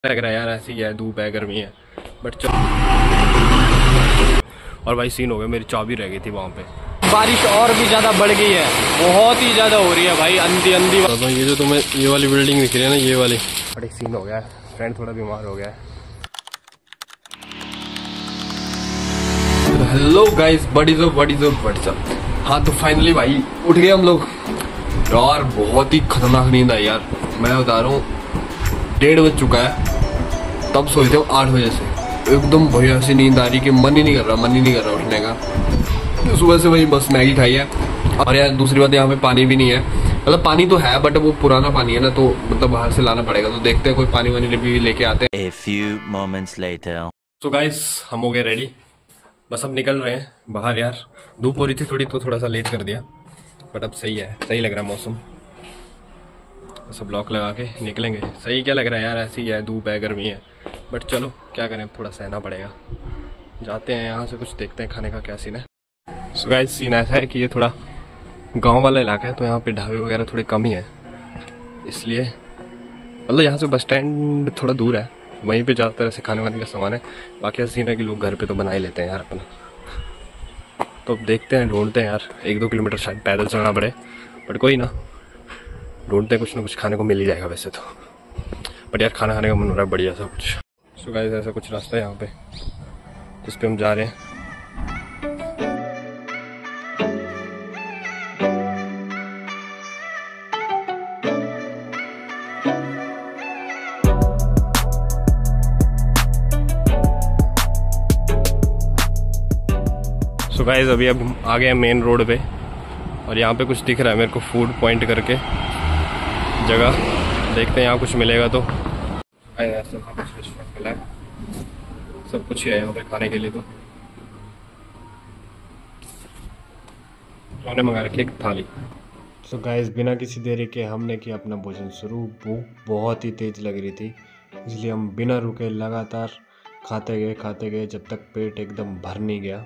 लग रहा है यार, ऐसी है, धूप है, गर्मी है, बट चल। और भाई सीन हो गया, मेरी चाबी रह गई थी वहाँ पे। बारिश और भी ज्यादा बढ़ गई है, बहुत ही ज्यादा हो रही है भाई, अंधी अंधी। तो ये जो तुम्हें ये वाली बिल्डिंग दिख रही है ना, ये वाली, बट एक सीन हो गया है, फ्रेंड थोड़ा बीमार हो गया है। Hello guys, what's up. हाँ तो फाइनली भाई उठ गए हम लोग यार। बहुत ही खतरनाक नींद आई यार, मैं बता रहा हूँ। 1:30 बज चुका है, तब सोए थे 8 बजे से। एकदम भैया ऐसी नींद आ रही कि मन ही नहीं कर रहा उठने का। सुबह से वही बस मैगी खाई है। और यार दूसरी बात, यहाँ पे पानी भी नहीं है, मतलब पानी तो है बट वो पुराना पानी है ना, तो मतलब बाहर से लाना पड़ेगा। तो देखते हैं कोई पानी वानी भी लेके आते हैं। A few moments later. तो गाइस हम हो गए रेडी, बस अब निकल रहे हैं बाहर। यार धूप हो रही थी थोड़ी, तो थोड़ा सा लेट कर दिया, बट अब सही है, सही लग रहा है मौसम। सब ब्लॉक लगा के निकलेंगे। सही क्या लग रहा है यार, ऐसी है, धूप है, गर्मी है, बट चलो क्या करें, थोड़ा सहना पड़ेगा। जाते हैं यहाँ से, कुछ देखते हैं खाने का क्या सीन है। सो गाइस सीन ऐसा है कि ये थोड़ा गांव वाला इलाका है, तो यहाँ पे ढाबे वगैरह थोड़े कम ही है, इसलिए मतलब यहाँ से बस स्टैंड थोड़ा दूर है, वहीं पे ज़्यादातर ऐसे खाने वाने का सामान है। बाकी ऐसा सीन है कि लोग घर पे तो बना ही लेते हैं यार अपना। तो अब देखते हैं, ढूंढते हैं यार, 1-2 किलोमीटर शायद पैदल चलना पड़े, बट कोई ना, ढूंढते हैं, कुछ ना कुछ खाने को मिल ही जाएगा वैसे तो। बट यार खाना खाने का मन हो रहा है बढ़िया सा कुछ। सो गाइस ऐसा कुछ रास्ता है यहाँ पे जिस पे हम जा रहे हैं। सो गाइस अभी अब आ गए हैं मेन रोड पे, और यहाँ पे कुछ दिख रहा है मेरे को, फूड पॉइंट करके जगह। देखते हैं यहाँ कुछ मिलेगा तो। मिला है, सब कुछ है यहाँ पे खाने के लिए। तो हमने मंगा रखी एक थाली। सो गाइस बिना किसी देरी के हमने किया अपना भोजन शुरू। भूख बहुत ही तेज लग रही थी, इसलिए हम बिना रुके लगातार खाते गए जब तक पेट एकदम भर नहीं गया।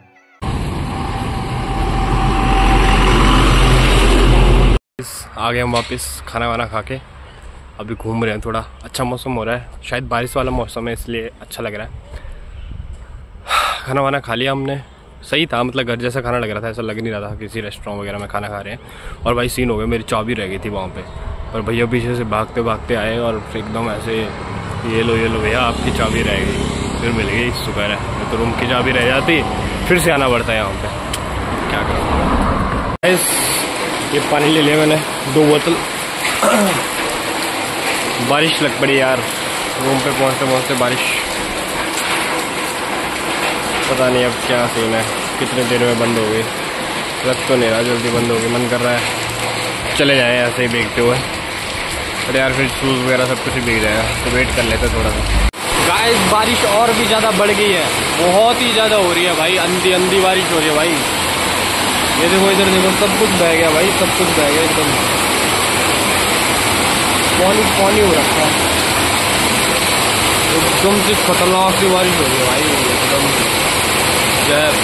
आ गए हम वापस खाना वाना खा के। अभी घूम रहे हैं, थोड़ा अच्छा मौसम हो रहा है, शायद बारिश वाला मौसम है इसलिए अच्छा लग रहा है। खाना वाना खा लिया हमने, सही था, मतलब घर जैसा खाना लग रहा था, ऐसा लग नहीं रहा था किसी रेस्टोरेंट वगैरह में खाना खा रहे हैं। और भाई सीन हो गया, मेरी चाबी रह गई थी वहाँ पे, और भैया पीछे से भागते आए और एकदम ऐसे, ये लो भैया आपकी चाबी रह गई। फिर मिल गई, शुक्र है, तो रूम की चाबी रह जाती, फिर से आना पड़ता है यहाँ पे, क्या करूँ। ये पानी ले लिया मैंने 2 बोतल। बारिश लग पड़ी यार, रूम पे पहुँचते बारिश। पता नहीं अब क्या सीन है, कितने देर में बंद हो गई, लग तो नहीं रहा जल्दी बंद होगी। मन कर रहा है चले जाएं ऐसे ही भीगते हुए, बट यार फिर शूज़ वगैरह सब कुछ ही भीग जाएगा, तो वेट कर लेते थोड़ा सा। गाइस बारिश और भी ज्यादा बढ़ गई है, बहुत ही ज्यादा हो रही है भाई, अंधी बारिश हो रही है भाई। ये देखो, इधर देखो, सब कुछ बह गया भाई, सब कुछ बह गया, एकदम पानी हो रखा है, एकदम से खतरनाक सी बारिश हो रही है भाई, एकदम जहर।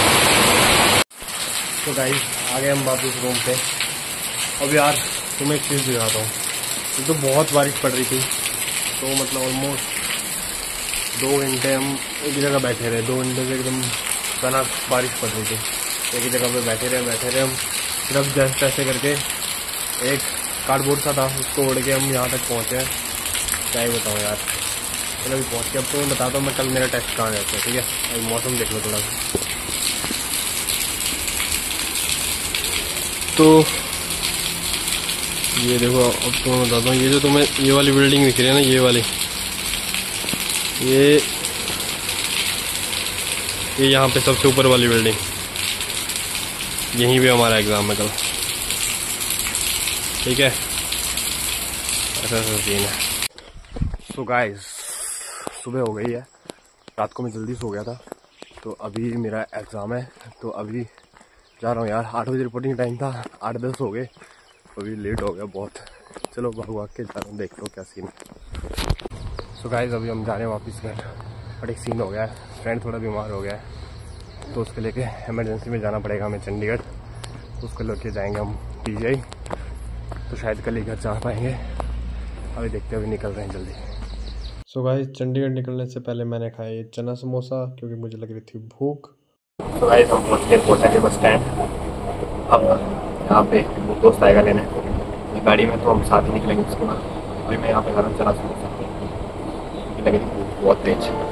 तो गाइस आ गए हम वापस रूम पे। अब यार तुम्हें एक चीज़ दिखाता हूँ, ये तो बहुत बारिश पड़ रही थी, तो मतलब ऑलमोस्ट 2 घंटे हम एक जगह बैठे रहे। 2 घंटे से एकदम घना बारिश पड़ रही थी, एक ही जगह पे बैठे रहे हम। फिर अब जस्ट ऐसे करके एक कार्डबोर्ड सा था, उसको उड़ के हम यहाँ तक पहुँचे हैं। क्या ही बताऊँ यार, चलो अभी पहुँच के अब तो मैं बताता हूँ मैं कल मेरा टेस्ट कहाँ जाता है, ठीक है। अभी मौसम देख लो थोड़ा सा। तो ये देखो, अब तो मैं बताता हूँ, ये जो तुम्हें ये वाली बिल्डिंग दिख रही है ना, ये वाली, ये यहाँ पे सबसे ऊपर वाली बिल्डिंग, यहीं पे हमारा एग्ज़ाम है कल, ठीक है। ऐसा सीन है। सो गाइस सुबह हो गई है, रात को मैं जल्दी सो गया था, तो अभी मेरा एग्ज़ाम है, तो अभी जा रहा हूँ यार। 8 बजे रिपोर्टिंग टाइम था, 8-10 हो गए, अभी लेट हो गया बहुत। चलो भाग के जा रहा हूँ, देखता हूँ क्या सीन है। सो गाइस अभी हम जा रहे हैं वापस घर, बट एक सीन हो गया है, फ्रेंड थोड़ा बीमार हो गया है, तो उसके लेके इमरजेंसी में जाना पड़ेगा हमें चंडीगढ़। तो उसको लेके जाएंगे हम पीजीआई, तो शायद कल ही घर जा पाएंगे। अभी देखते हैं, अभी निकल रहे हैं जल्दी। सो गाइस चंडीगढ़ निकलने से पहले मैंने खाया ये चना समोसा क्योंकि मुझे लग रही थी भूख। तो गाइस हम पहुँच गए कोटा के बस स्टैंड। अब यहाँ पे वो दोस्त आएगा लेने गाड़ी में, तो हम साथ ही निकलेंगे उसके बाद। अभी मैं यहाँ पे खा रहा हूँ चना समोसा, लग रही बहुत तेज।